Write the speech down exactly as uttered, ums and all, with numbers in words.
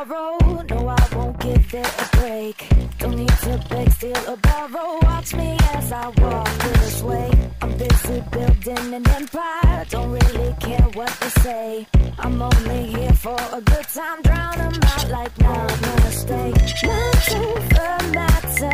tomorrow. No, I won't give it a break. Don't need to beg, steal or borrow. Watch me as I walk this way. I'm busy building an empire. Don't really care what they say. I'm only here for a good time. Drown 'em out like no mistake. Not to the matter.